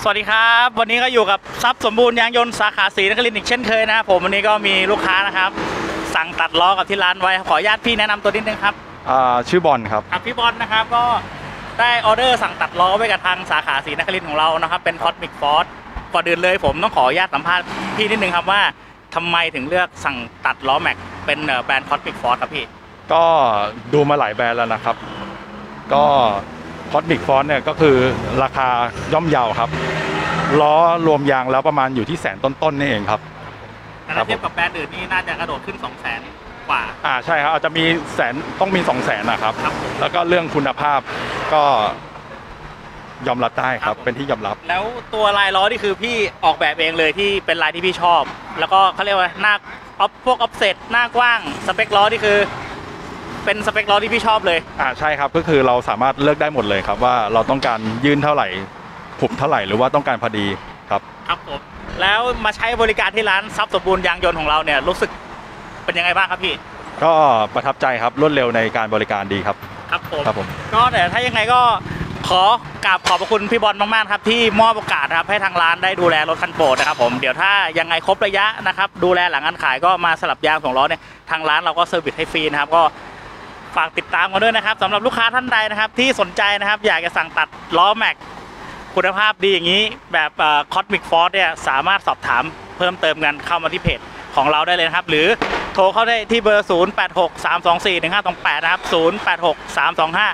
สวัสดีครับวันนี้ก็อยู่กับทรัพย์สมบูรณ์ยางยนต์สาขาศรีนครินทร์อีกเช่นเคยนะครับผมวันนี้ก็มีลูกค้านะครับสั่งตัดล้อกับที่ร้านไว้ขออนุญาตพี่แนะนำตัวนิดนึงครับชื่อบอลครับครับพี่บอลนะครับก็ได้ออเดอร์สั่งตัดล้อไว้กับทางสาขาศรีนครินทร์ของเรานะครับเป็น Cosmic Force ก่อนอื่นเลยผมต้องขออนุญาตสัมภาษณ์พี่นิดนึงครับว่าทำไมถึงเลือกสั่งตัดล้อแม็กเป็นแบรนด์ Cosmic Force ครับพี่ก็ดูมาหลายแบรนด์แล้วนะครับก็Cosmic Forceเนี่ยก็คือราคาย่อมเยาครับล้อรวมยางแล้วประมาณอยู่ที่แสนต้นๆนี่เองครับแต่ถ้าเทียบกับแบรนด์อื่นนี่น่าจะกระโดดขึ้น 200,000 กว่าใช่ครับอาจจะมีแสนต้องมี200,000นะครับแล้วก็เรื่องคุณภาพก็ยอมรับได้ครับเป็นที่ยอมรับแล้วตัวลายล้อนี่คือพี่ออกแบบเองเลยที่เป็นลายที่พี่ชอบแล้วก็เขาเรียกว่าหน้าพวกออฟเซ็ตหน้ากว้างสเปคล้อนี่คือเป็นสเปคล้อที่พี่ชอบเลยใช่ครับก็คือเราสามารถเลือกได้หมดเลยครับว่าเราต้องการยื่นเท่าไหร่หุบเท่าไหร่หรือว่าต้องการพอดีครับครับผมแล้วมาใช้บริการที่ร้านทรัพย์สมบูรณ์ยางยนต์ของเราเนี่ยรู้สึกเป็นยังไงบ้างครับพี่ก็ประทับใจครับรวดเร็วในการบริการดีครับครับผมก็แต่ถ้ายังไงก็ขอกราบขอบพระคุณพี่บอลมากๆครับที่มอบโอกาสครับให้ทางร้านได้ดูแลรถคันโปรดนะครับผมเดี๋ยวถ้ายังไงครบระยะนะครับดูแลหลังการขายก็มาสลับยาง2ล้อเนี่ยทางร้านเราก็เซอร์วิสให้ฟรีนะครับก็ฝากติดตามกันด้วยนะครับสำหรับลูกค้าท่านใดนะครับที่สนใจนะครับอยากจะสั่งตัดล้อแม็กคุณภาพดีอย่างนี้แบบCosmic Forceเนี่ยสามารถสอบถามเพิ่มเติมกันเข้ามาที่เพจของเราได้เลยนะครับหรือโทรเข้าได้ที่เบอร์ 0863241528 นะครับ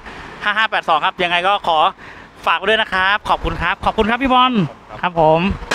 0863255582 ครับยังไงก็ขอฝากไว้ด้วยนะครับขอบคุณครับพี่บอลครับผม